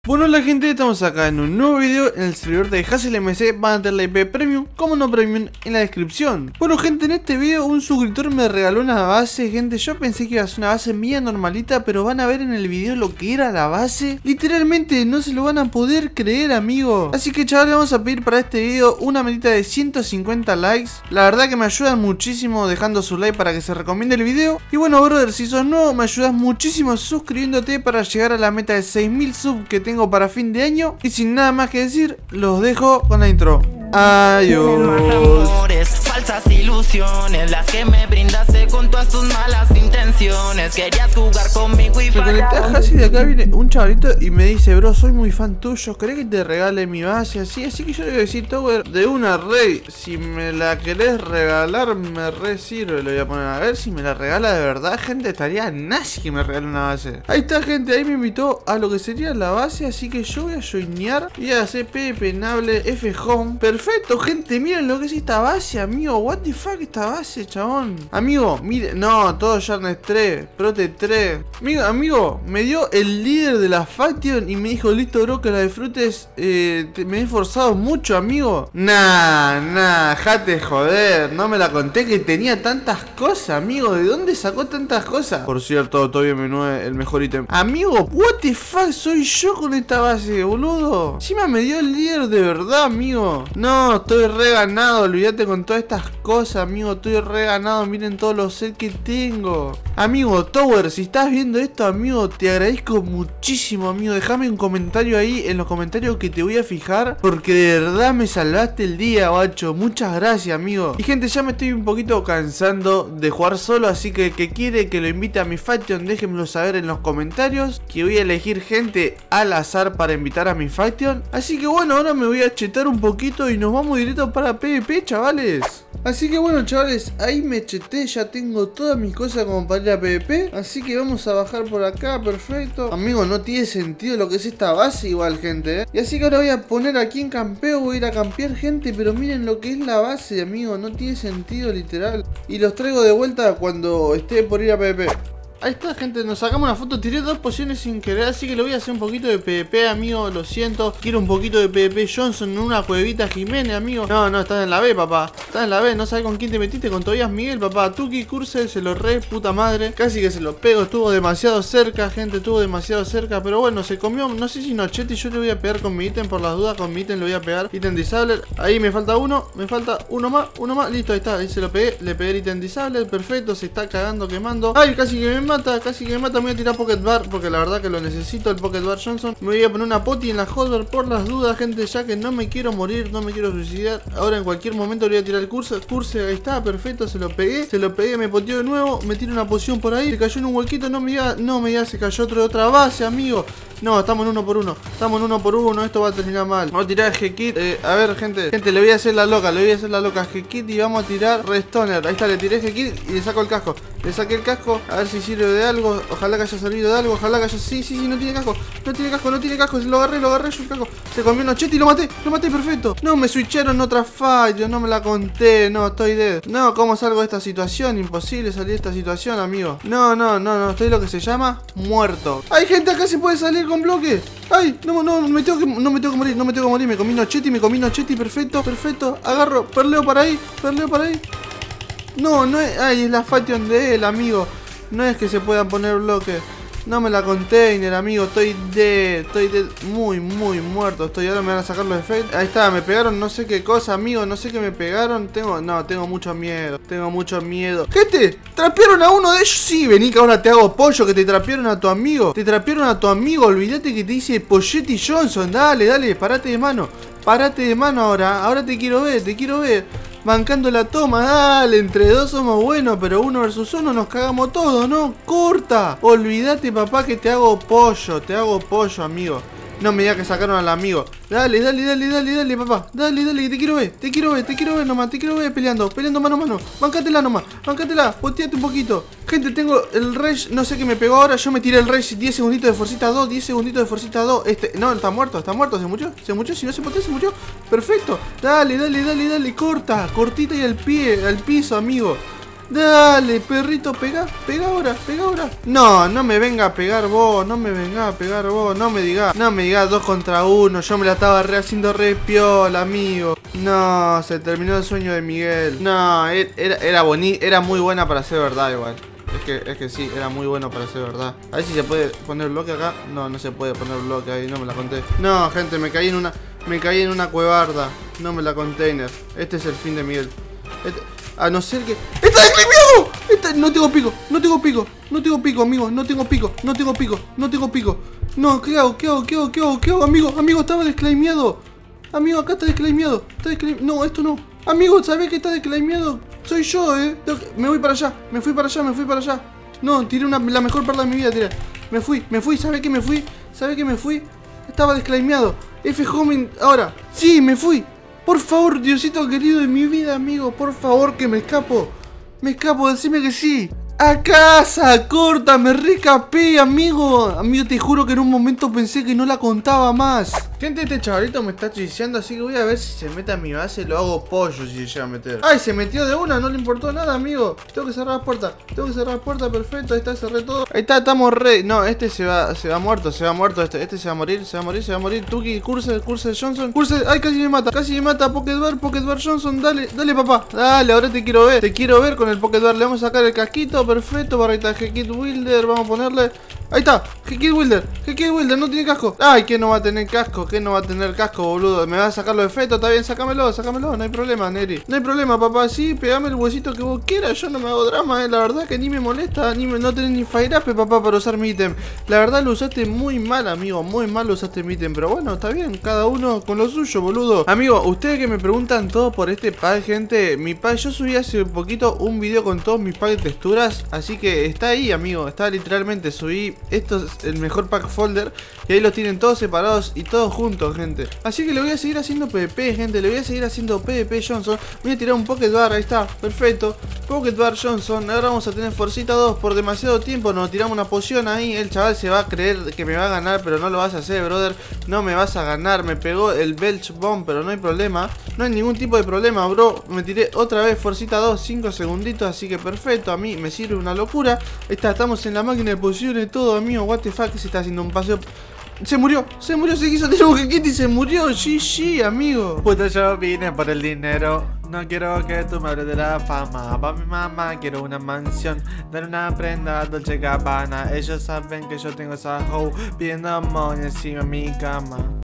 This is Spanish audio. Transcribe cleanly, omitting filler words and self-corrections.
Bueno, la gente, estamos acá en un nuevo video en el servidor de Hazel MC. Van a tener la IP Premium, como no Premium, en la descripción. Bueno, gente, en este video un suscriptor me regaló una base. Gente, yo pensé que iba a ser una base mía normalita, pero van a ver en el video lo que era la base. Literalmente no se lo van a poder creer, amigo. Así que, chavales, vamos a pedir para este video una medita de 150 likes. La verdad que me ayudan muchísimo dejando su like para que se recomiende el video. Y bueno, brother, si sos nuevo, me ayudas muchísimo suscribiéndote para llegar a la meta de 6000 subs que tengo para fin de año. Y sin nada más que decir, los dejo con la intro. Adiós. Falsas ilusiones, las que me brindaste con todas tus malas intenciones. Querías jugar conmigo y me conecté a Hazel y de acá viene un chavalito y me dice: bro, soy muy fan tuyo, ¿querés que te regale mi base? Así que yo le voy a decir: Tower, de una rey, si me la querés regalar, me re sirve. Le voy a poner a ver si me la regala de verdad, gente. Estaría nazi que me regale una base. Ahí está, gente, ahí me invitó a lo que sería la base. Así que yo voy a joinear y a hacer penable F home. Perfecto, gente, miren lo que es esta base, amigo. What the fuck esta base, chabón. Amigo, mire, no, todo Sharnes 3, Prote 3. Amigo, me dio el líder de la faction y me dijo: listo, bro, que la disfrutes. Me he esforzado mucho, amigo. Nah, jate joder. No me la conté que tenía tantas cosas, amigo. ¿De dónde sacó tantas cosas? Por cierto, todavía menú es el mejor ítem. Amigo, what the fuck soy yo con esta base, boludo. Encima me dio el líder de verdad, amigo. No, estoy re ganado. Olvídate con todas estas cosas, amigo. Estoy re ganado. Miren todos los sets que tengo. Amigo, Tower, si estás viendo esto, amigo, te agradezco muchísimo, amigo. Déjame un comentario ahí en los comentarios que te voy a fijar, porque de verdad me salvaste el día, guacho. Muchas gracias, amigo. Y gente, ya me estoy un poquito cansando de jugar solo, así que el que quiere que lo invite a mi faction, déjenmelo saber en los comentarios, que voy a elegir gente al azar para invitar a mi faction. Así que bueno, ahora me voy a chetar un poquito y nos vamos directo para PvP, chavales. Así que bueno, chavales, ahí me cheté, ya tengo todas mis cosas como para ir a PvP. Así que vamos a bajar por acá, perfecto. Amigo, no tiene sentido lo que es esta base igual, gente, Y así que ahora voy a poner aquí en campeo, voy a ir a campear, gente. Pero miren lo que es la base, amigo, no tiene sentido, literal. Y los traigo de vuelta cuando esté por ir a PvP. Ahí está, gente, nos sacamos una foto. Tiré dos pociones sin querer, así que le voy a hacer un poquito de PvP, amigo. Lo siento, quiero un poquito de PvP Johnson en una cuevita Jiménez, amigo. No, estás en la B, papá. Estás en la B, no sabes con quién te metiste. Con Tobias Miguel, papá. Tuki, Cursel, se lo re, puta madre. Casi que se lo pego, estuvo demasiado cerca, gente. Estuvo demasiado cerca, pero bueno, se comió. No sé si Nochetti, yo le voy a pegar con mi ítem. Por las dudas, con mi ítem le voy a pegar. Ítem Disable, ahí me falta uno. Me falta uno más, listo, ahí está. Ahí se lo pegué, le pegué el ítem Disable, perfecto. Se está cagando, quemando. Ay, casi que me mata, me voy a tirar Pocket Bar porque la verdad que lo necesito, el Pocket Bar Johnson. Me voy a poner una poti en la Hotbar por las dudas, gente, ya que no me quiero morir, no me quiero suicidar. Ahora en cualquier momento le voy a tirar el curso, ahí está, perfecto, se lo pegué, me poteó de nuevo, me tiro una poción por ahí, se cayó en un huequito, no me diga, se cayó otro de otra base, amigo. No, estamos en uno por uno, esto va a terminar mal. Vamos a tirar G-Kit, a ver, gente, le voy a hacer la loca, G-Kit y vamos a tirar Restoner. Ahí está, le tiré G-Kit y le saco el casco. Le saqué el casco, a ver si sirve de algo. Ojalá que haya servido de algo, sí, no tiene casco, lo agarré yo el casco. Se comió Nochetti y lo maté, perfecto. No, me switcharon otra fight, yo no me la conté, no, estoy dead. No, ¿cómo salgo de esta situación? Imposible salir de esta situación, amigo. No, estoy lo que se llama muerto. Hay gente acá, se puede salir con bloque. Ay, no me tengo que morir, me comí Nochetti, perfecto. Agarro, perleo para ahí. No es, ay, es la faction de él, amigo. No es que se puedan poner bloques. No me la container, amigo. Estoy muy muerto. Ahora me van a sacar los efectos. Ahí está, me pegaron no sé qué cosa, amigo. No sé qué me pegaron. Tengo mucho miedo. Gente, trapearon a uno de ellos. Sí, vení que ahora te hago pollo. Que te trapearon a tu amigo. Olvídate que te dice Polletti Johnson. Dale, parate de mano ahora. Ahora te quiero ver. Bancando la toma, dale, entre dos somos buenos, pero 1 versus 1 nos cagamos todos, ¿no? ¡Corta! Olvídate, papá, que te hago pollo, amigo. No me digas que sacaron al amigo. Dale, papá. Dale, que te quiero ver nomás, peleando mano a mano. Bancátela, boteate un poquito. Gente, tengo el Rage, no sé qué me pegó ahora. Yo me tiré el Rage, 10 segunditos de Forcita 2, no, está muerto, se murió, si no se botea, se murió. Perfecto, dale, cortita y al piso, amigo. Dale, perrito, pega ahora, pega ahora. No, no me venga a pegar vos, no me venga a pegar vos. No me digas 2 contra 1. Yo me la estaba haciendo re piola, amigo. No, se terminó el sueño de Miguel. No, era muy buena para ser verdad igual. Es que sí, era muy bueno para ser verdad. A ver si se puede poner bloque acá. No, no se puede poner bloque ahí, no me la conté. No, gente, me caí en una cuevarda. No me la container. Este es el fin de Miguel. A no ser que... ¡Está desclipeado! No tengo pico, no tengo pico. No tengo pico, amigo, no tengo pico. No tengo pico, no tengo pico. No, ¿qué hago? ¿Qué hago? ¿Qué hago? ¿Qué hago? ¿Qué hago? Amigo, estaba desclaimeado. Amigo, acá está desclaimeado. No, esto no. Amigo, ¿sabés que está desclaimeado? Soy yo, me voy para allá. Me fui para allá. No, tiré la mejor perla de mi vida, tiré. Me fui. ¿Sabés que me fui? Estaba desclaimeado. F homing, ahora. Sí, me fui. Por favor, Diosito querido de mi vida, amigo. Por favor, que me escapo. Decime que sí. ¡A casa! ¡Corta! ¡Me rescapé, amigo! Amigo, te juro que en un momento pensé que no la contaba más. Gente, este chavalito me está chiseando, así que voy a ver si se mete a mi base. Lo hago pollo si se llega a meter. ¡Ay! Se metió de una, no le importó nada, amigo. Tengo que cerrar la puerta. Perfecto, ahí está, cerré todo. Ahí está, estamos re... No, este se va muerto. Este se va a morir. Tuki, Cursed Johnson. ¡Ay! Casi me mata. Pocket Bear Johnson. Dale, papá. Dale, ahora te quiero ver. Te quiero ver con el Pocket Bear. Le vamos a sacar el casquito. Perfecto, barrita G-Kid Wilder. Vamos a ponerle... Ahí está, G-Kid Wilder, no tiene casco. Ay, ¿qué no va a tener casco? Boludo? ¿Me vas a sacar los efectos? Está bien, sácamelo, no hay problema, Neri. No hay problema, papá, sí, pegame el huesito que vos quieras. Yo no me hago drama, la verdad que ni me molesta, no tenés ni fire up, papá, para usar mi ítem. La verdad lo usaste muy mal, amigo, muy mal lo usaste mi ítem. Pero bueno, está bien, cada uno con lo suyo, boludo. Amigo, ustedes que me preguntan todo por este pack, gente, mi pack, yo subí hace un poquito un video con todos mis packs de texturas. Así que está ahí, amigo, está literalmente, subí. Esto es el mejor pack folder. Y ahí los tienen todos separados y todos juntos, gente. Así que le voy a seguir haciendo PvP, gente. Le voy a seguir haciendo PvP Johnson. Voy a tirar un Pocket Bar, ahí está, perfecto. Pocket Bar Johnson. Ahora vamos a tener Forcita 2 por demasiado tiempo. Nos tiramos una poción ahí. El chaval se va a creer que me va a ganar, pero no lo vas a hacer, brother. No me vas a ganar. Me pegó el Belch Bomb, pero no hay problema. No hay ningún tipo de problema, bro. Me tiré otra vez Forcita 2, 5 segunditos. Así que perfecto, a mí me sirve una locura. Ahí está, estamos en la máquina de pociones, todo, amigo. What the fuck, se está haciendo un paseo. Se murió, se quiso tirar un G-Kit y se murió. GG, amigo. Puta, yo vine por el dinero. No quiero que tú me hables de la fama. Pa' mi mamá quiero una mansión, dar una prenda Dolce Gabbana. Ellos saben que yo tengo esa hoe pidiendo money encima de mi cama.